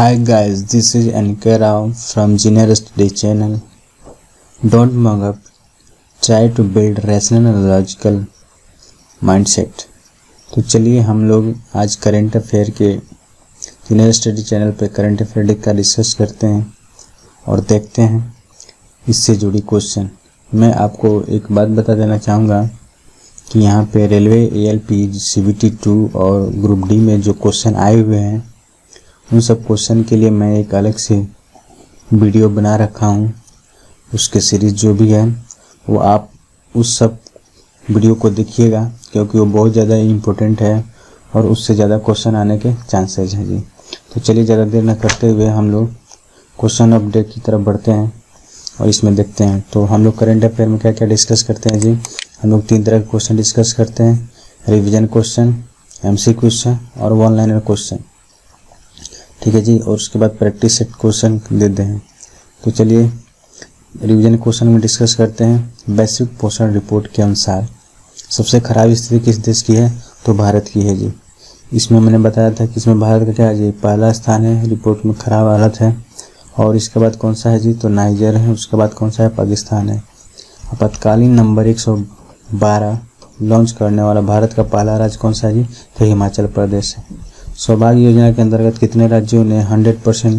Hi guys, this is N.K. Rao from Genius Study channel. Don't mug up. Try to build rational and logical mindset. तो चलिए हम लोग आज current affair के genius study channel पे current affair का discuss करते हैं और देखते हैं इससे जुड़ी क्वेश्चन। मैं आपको एक बात बता देना चाहूँगा कि यहाँ पे रेलवे ALP CBT 2 और ग्रुप डी में जो क्वेश्चन आए हुए हैं उन सब क्वेश्चन के लिए मैं एक अलग से वीडियो बना रखा हूँ। उसके सीरीज जो भी है वो आप उस सब वीडियो को देखिएगा क्योंकि वो बहुत ज़्यादा इम्पोर्टेंट है और उससे ज़्यादा क्वेश्चन आने के चांसेस हैं जी। तो चलिए ज़्यादा देर न करते हुए हम लोग क्वेश्चन अपडेट की तरफ बढ़ते हैं और इसमें देखते हैं। तो हम लोग करंट अफेयर में क्या क्या डिस्कस करते हैं जी। हम लोग 3 तरह के क्वेश्चन डिस्कस करते हैं, रिविजन क्वेश्चन, MC क्वेश्चन और वन लाइनर क्वेश्चन, ठीक है जी। और उसके बाद प्रैक्टिस सेट क्वेश्चन देते हैं। तो चलिए रिवीजन क्वेश्चन में डिस्कस करते हैं। वैश्विक पोषण रिपोर्ट के अनुसार सबसे खराब स्थिति किस देश की है, तो भारत की है जी। इसमें मैंने बताया था कि इसमें भारत का क्या है जी, पहला स्थान है, रिपोर्ट में खराब हालत है। और इसके बाद कौन सा है जी, तो नाइजर है। उसके बाद कौन सा है, पाकिस्तान है। आपातकालीन नंबर 112 लॉन्च करने वाला भारत का पहला राज्य कौन सा है जी, तो हिमाचल प्रदेश है। सौभाग्य योजना के अंतर्गत कितने राज्यों ने 100%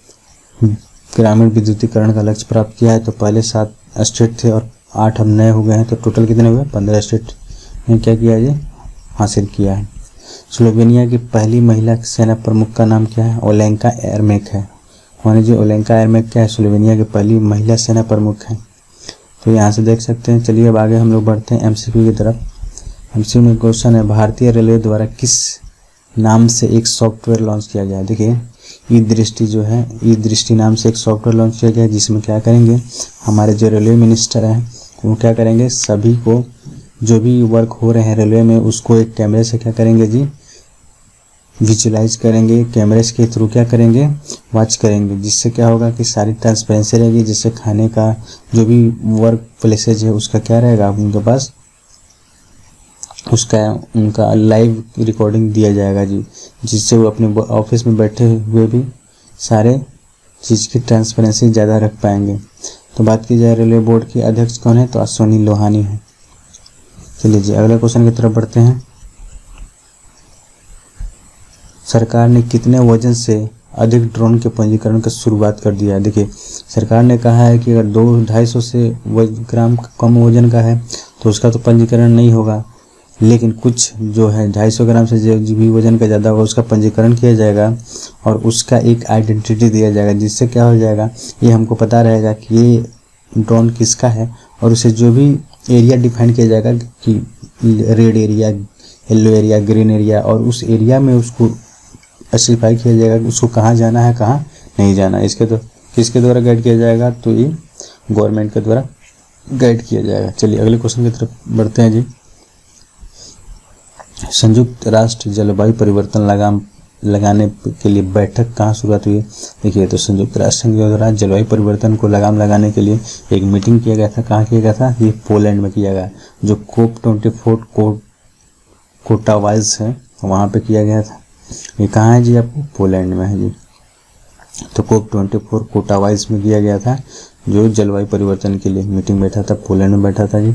ग्रामीण विद्युतीकरण का लक्ष्य प्राप्त किया है, तो पहले 7 स्टेट थे और 8 अब नए हो गए हैं। तो टोटल कितने हुए, 15 स्टेट ने क्या किया है, हासिल किया है। स्लोवेनिया की पहली महिला सेना प्रमुख का नाम क्या है, ओलेंका एरमेक है। मानिए जी ओलेंका एरमेक क्या है, स्लोवेनिया की पहली महिला सेना प्रमुख है। तो यहाँ से देख सकते हैं। चलिए अब आगे हम लोग बढ़ते हैं MCQ की तरफ। MCQ में क्वेश्चन है, भारतीय रेलवे द्वारा किस नाम से एक सॉफ्टवेयर लॉन्च किया गया है। देखिए ई दृष्टि जो है, ई दृष्टि नाम से एक सॉफ्टवेयर लॉन्च किया गया है, जिसमें क्या करेंगे हमारे जो रेलवे मिनिस्टर हैं वो क्या करेंगे, सभी को जो भी वर्क हो रहे हैं रेलवे में उसको एक कैमरे से क्या करेंगे जी, विजुलाइज करेंगे। कैमरे के थ्रू क्या करेंगे, वॉच करेंगे, जिससे क्या होगा कि सारी ट्रांसपेरेंसी रहेगी। जिससे खाने का जो भी वर्क प्लेसेज है उसका क्या रहेगा उनके पास, उसका उनका लाइव रिकॉर्डिंग दिया जाएगा जी, जिससे वो अपने ऑफिस में बैठे हुए भी सारे चीज़ की ट्रांसपेरेंसी ज़्यादा रख पाएंगे। तो बात की जाए रेलवे बोर्ड की अध्यक्ष कौन है, तो अश्विनी लोहानी है। चलिए जी अगले क्वेश्चन की तरफ बढ़ते हैं। सरकार ने कितने वजन से अधिक ड्रोन के पंजीकरण की शुरुआत कर दिया है। देखिए सरकार ने कहा है कि अगर 200-250 से ग्राम कम वजन का है तो उसका तो पंजीकरण नहीं होगा, लेकिन कुछ जो है 250 ग्राम से जो भी वजन का ज़्यादा होगा उसका पंजीकरण किया जाएगा और उसका एक आइडेंटिटी दिया जाएगा, जिससे क्या हो जाएगा, ये हमको पता रहेगा कि ये ड्रोन किसका है। और उसे जो भी एरिया डिफाइन किया जाएगा कि red area, yellow area, green area, और उस एरिया में उसको स्पेसिफाई किया जाएगा कि उसको कहाँ जाना है, कहाँ नहीं जाना है। इसके तो किसके द्वारा गाइड किया जाएगा, तो ये गवर्नमेंट के द्वारा गाइड किया जाएगा। चलिए अगले क्वेश्चन की तरफ बढ़ते हैं जी। संयुक्त राष्ट्र जलवायु परिवर्तन लगाने के लिए बैठक कहाँ शुरुआत हुई है। देखिए तो संयुक्त राष्ट्र संघ द्वारा जलवायु परिवर्तन को लगाम लगाने के लिए एक मीटिंग किया गया था। कहाँ किया गया था, ये पोलैंड में किया गया। जो COP24 कोटावाइज है वहाँ पे किया गया था। ये कहाँ है जी, आपको पोलैंड में है जी। तो COP24 कोटावाइज में किया गया था, जो जलवायु परिवर्तन के लिए मीटिंग बैठा था, पोलैंड में बैठा था जी।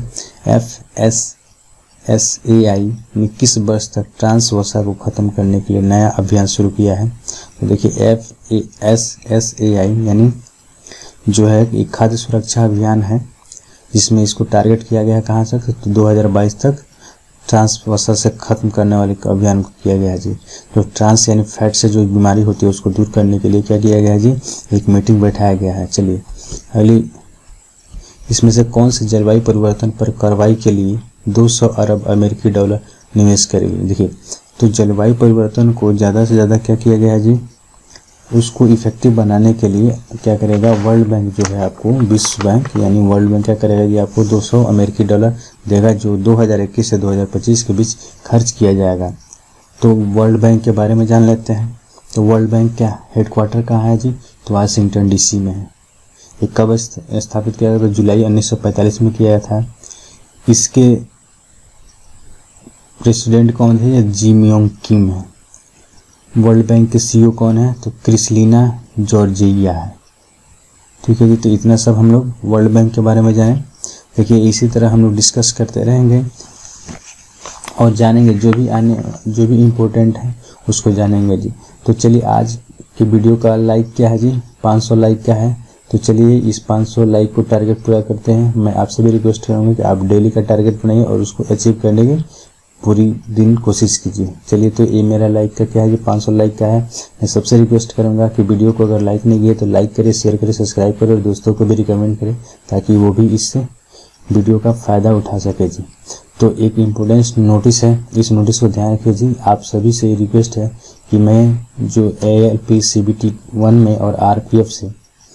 FSSAI ने किस वर्ष तक ट्रांस वसा को खत्म करने के लिए नया अभियान शुरू किया है। तो देखिए FSSAI यानी जो है एक खाद्य सुरक्षा अभियान है, जिसमें इसको टारगेट किया गया है कहाँ तक, तो 2022 तक ट्रांस वसा से खत्म करने वाले अभियान को किया गया है जी। तो ट्रांस यानी फैट से जो बीमारी होती है उसको दूर करने के लिए क्या किया गया है जी, एक मीटिंग बैठाया गया है। चलिए अगली, इसमें से कौन से जलवायु परिवर्तन पर कार्रवाई के लिए 200 अरब अमेरिकी डॉलर निवेश करेगी। देखिए तो जलवायु परिवर्तन को ज़्यादा से ज़्यादा क्या किया गया है जी, उसको इफेक्टिव बनाने के लिए क्या करेगा, वर्ल्ड बैंक जो है आपको, विश्व बैंक यानी वर्ल्ड बैंक क्या करेगा जी, आपको 200 अमेरिकी डॉलर देगा, जो 2021 से 2025 के बीच खर्च किया जाएगा। तो वर्ल्ड बैंक के बारे में जान लेते हैं। तो वर्ल्ड बैंक क्या हेडक्वार्टर कहाँ है जी, तो वाशिंगटन DC में है। ये कब स्थापित किया गया, तो जुलाई 1945 में किया गया था। इसके प्रेसिडेंट कौन थे, जिम योंग किम है। वर्ल्ड बैंक के सीईओ कौन है? तो क्रिस्टलिना जॉर्जिया है। ठीक है जी, तो इतना सब हम लोग वर्ल्ड बैंक के बारे में जाने। देखिए इसी तरह हम लोग डिस्कस करते रहेंगे और जानेंगे जो भी इम्पोर्टेंट है उसको जानेंगे जी। तो चलिए आज की वीडियो का लाइक क्या है जी? 500 लाइक का है। तो चलिए इस 500 लाइक को टारगेट पूरा करते हैं। मैं आपसे भी रिक्वेस्ट करूँगा कि आप डेली का टारगेट बनाइए और उसको अचीव करने की पूरी दिन कोशिश कीजिए। चलिए तो ये मेरा लाइक का क्या है जी? 500 लाइक का है। मैं सबसे रिक्वेस्ट करूँगा कि वीडियो को अगर लाइक नहीं किए तो लाइक करें, शेयर करें, सब्सक्राइब करें और दोस्तों को भी रिकमेंड करें ताकि वो भी इससे वीडियो का फ़ायदा उठा सके जी। तो एक इम्पोर्टेंट नोटिस है, इस नोटिस को ध्यान रखिए जी। आप सभी से रिक्वेस्ट है कि मैं जो ALP CBT 1 में और RPF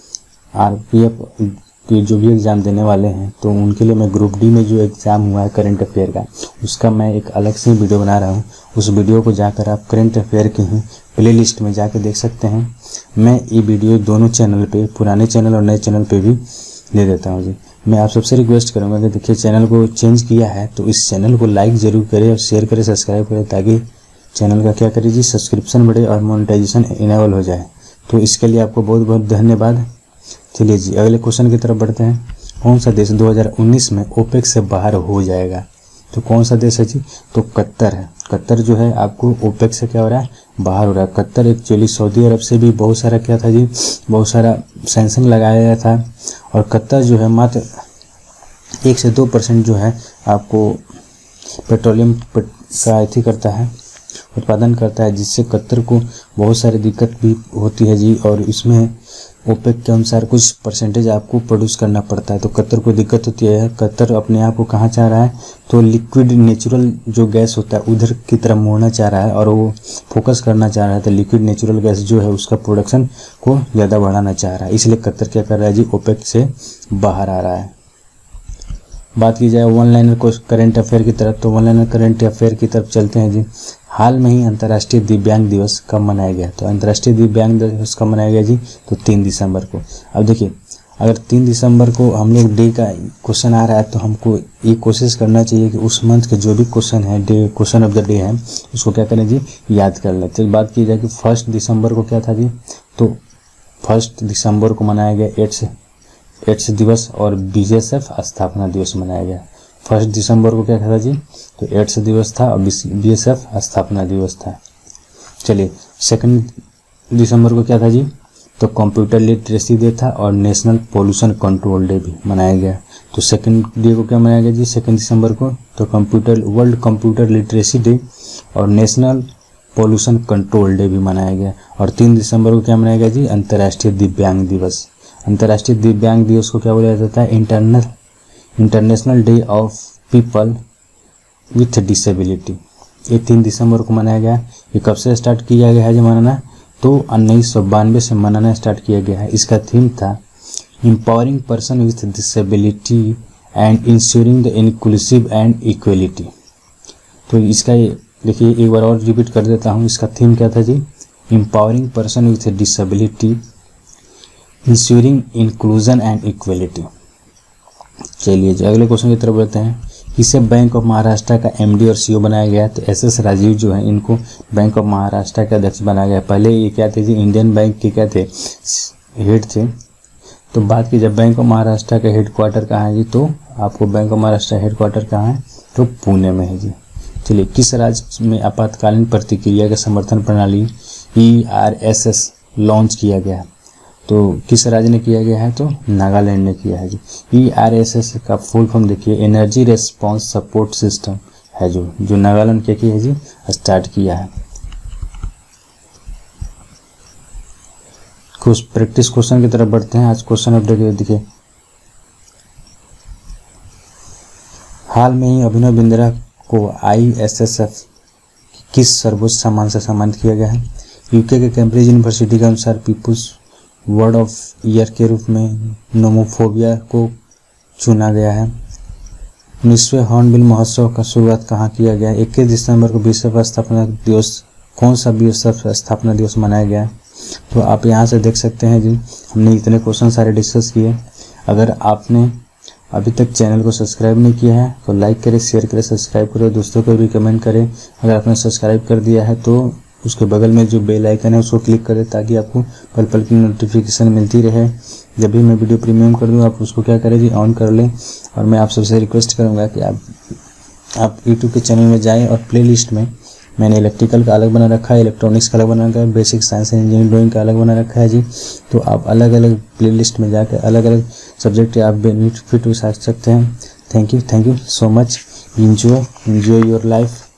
के जो भी एग्ज़ाम देने वाले हैं तो उनके लिए मैं ग्रुप D में जो एग्ज़ाम हुआ है करंट अफेयर का, उसका मैं एक अलग से वीडियो बना रहा हूँ। उस वीडियो को जाकर आप करंट अफेयर के ही प्ले लिस्ट में जाकर देख सकते हैं। मैं ये वीडियो दोनों चैनल पे, पुराने चैनल और नए चैनल पे भी दे देता हूँ जी। मैं आप सबसे रिक्वेस्ट करूँगा कि देखिए चैनल को चेंज किया है तो इस चैनल को लाइक ज़रूर करें और शेयर करें, सब्सक्राइब करें ताकि चैनल का क्या करें जी, सब्सक्रिप्शन बढ़े और मोनेटाइजेशन इनेबल हो जाए। तो इसके लिए आपको बहुत बहुत धन्यवाद। चलिए जी अगले क्वेश्चन की तरफ बढ़ते हैं। कौन सा देश 2019 में ओपेक से बाहर हो जाएगा? तो कौन सा देश है जी? तो कतर है। कतर जो है आपको ओपेक से क्या हो रहा है? बाहर हो रहा है। कतर एक्चुअली सऊदी अरब से भी बहुत सारा क्या था जी, बहुत सारा सैंक्शन लगाया गया था और कतर जो है मात्र 1 से 2% जो है आपको पेट्रोलियम का अथी करता है, उत्पादन करता है, जिससे कतर को बहुत सारी दिक्कत भी होती है जी। और इसमें ओपेक के अनुसार कुछ परसेंटेज आपको प्रोड्यूस करना पड़ता है तो कतर को दिक्कत होती है। कतर अपने आप को कहाँ चाह रहा है? तो लिक्विड नेचुरल जो गैस होता है उधर की तरफ मोड़ना चाह रहा है और वो फोकस करना चाह रहा है। तो लिक्विड नेचुरल गैस जो है उसका प्रोडक्शन को ज़्यादा बढ़ाना चाह रहा है, इसलिए कतर क्या कर रहा है जी? ओपेक से बाहर आ रहा है। बात की जाए वन लाइनर को करंट अफेयर की तरफ, तो वन लाइनर करंट अफेयर की तरफ चलते हैं जी। हाल में ही अंतर्राष्ट्रीय दिव्यांग दिवस कब मनाया गया? तो अंतर्राष्ट्रीय दिव्यांग दिवस कब मनाया गया जी? तो 3 दिसंबर को। अब देखिए अगर 3 दिसंबर को हम लोग डे का क्वेश्चन आ रहा है तो हमको ये कोशिश करना चाहिए कि उस मंथ के जो भी क्वेश्चन है, day question of the day है, उसको क्या करें जी? याद कर लें। तो बात की जाए कि 1 दिसंबर को क्या था जी? तो 1 दिसंबर को मनाया गया एड्स दिवस और BSF स्थापना दिवस मनाया गया। 1 दिसंबर को क्या था जी? तो एड्स दिवस था और BSF स्थापना दिवस था। चलिए 2 दिसंबर को क्या था जी? तो कंप्यूटर लिटरेसी डे था और नेशनल पोल्यूशन कंट्रोल डे भी मनाया गया। तो 2 डे को क्या मनाया गया जी? 2 दिसंबर को तो वर्ल्ड कंप्यूटर लिटरेसी डे और नेशनल पोल्यूशन कंट्रोल डे भी मनाया गया। और 3 दिसंबर को क्या मनाया गया जी? अंतर्राष्ट्रीय दिव्यांग दिवस। अंतर्राष्ट्रीय दिव्यांग दिवस को क्या बोला जाता है? International day of people with disability. ये 3 दिसंबर को मनाया गया। ये कब से स्टार्ट किया गया है जी मनाना? तो 1992 से मनाना स्टार्ट किया गया है। इसका थीम था empowering person with disability and ensuring the inclusive and equality. तो इसका देखिए एक बार और रिपीट कर देता हूँ। इसका थीम क्या था जी? Empowering person with disability, ensuring inclusion and equality. चलिए जी अगले क्वेश्चन की तरफ बढ़ते हैं। किसे बैंक ऑफ महाराष्ट्र का MD और CEO बनाया गया? तो SS राजीव जो है इनको बैंक ऑफ महाराष्ट्र के अध्यक्ष बनाया गया। पहले ये क्या थे जी? इंडियन बैंक के क्या थे? हेड थे। तो बात की जब बैंक ऑफ महाराष्ट्र का हेडक्वार्टर कहाँ है जी? तो आपको बैंक ऑफ महाराष्ट्र हेडक्वार्टर कहाँ है? तो पुणे में है जी। चलिए किस राज्य में आपातकालीन प्रतिक्रिया का समर्थन प्रणाली ERSS लॉन्च किया गया? तो किस राज्य ने किया गया है? तो नागालैंड ने किया है जी। ERSS का फुल फॉर्म देखिए एनर्जी रेस्पॉन्स सपोर्ट सिस्टम है जो नागालैंड के है जी स्टार्ट किया है। कुछ प्रैक्टिस क्वेश्चन की तरफ बढ़ते हैं। आज क्वेश्चन अपडेट देखिए। हाल में ही अभिनव बिंद्रा को ISSF किस सर्वोच्च सम्मान से सम्मानित किया गया है? UK के कैम्ब्रिज यूनिवर्सिटी के अनुसार पीपुल्स वर्ड ऑफ ईयर के रूप में नोमोफोबिया को चुना गया है। 19वें हॉर्नबिल महोत्सव का शुरुआत कहाँ किया गया? 21 दिसंबर को विश्व स्थापना दिवस, कौन सा विश्व स्थापना दिवस मनाया गया? तो आप यहाँ से देख सकते हैं जी, हमने इतने क्वेश्चन सारे डिस्कस किए। अगर आपने अभी तक चैनल को सब्सक्राइब नहीं किया है तो लाइक करें, शेयर करें, सब्सक्राइब करें, दोस्तों को भी कमेंट करें। अगर आपने सब्सक्राइब कर दिया है तो उसके बगल में जो बेल आइकन है उसको क्लिक करें ताकि आपको पल पल की नोटिफिकेशन मिलती रहे। जब भी मैं वीडियो प्रीमियम कर दूँ आप उसको क्या करें जी, ऑन कर लें। और मैं आप सबसे रिक्वेस्ट करूँगा कि आप यूट्यूब के चैनल में जाएँ और प्लेलिस्ट में मैंने इलेक्ट्रिकल का अलग बना रखा है, इलेक्ट्रॉनिक्स का अलग बना रखा है, basic science and engineering drawing का अलग बना रखा है जी। तो आप अलग अलग प्लेलिस्ट में जाकर अलग अलग सब्जेक्ट आप बेनिफिट उठा सकते हैं। Thank you so much. enjoy your life।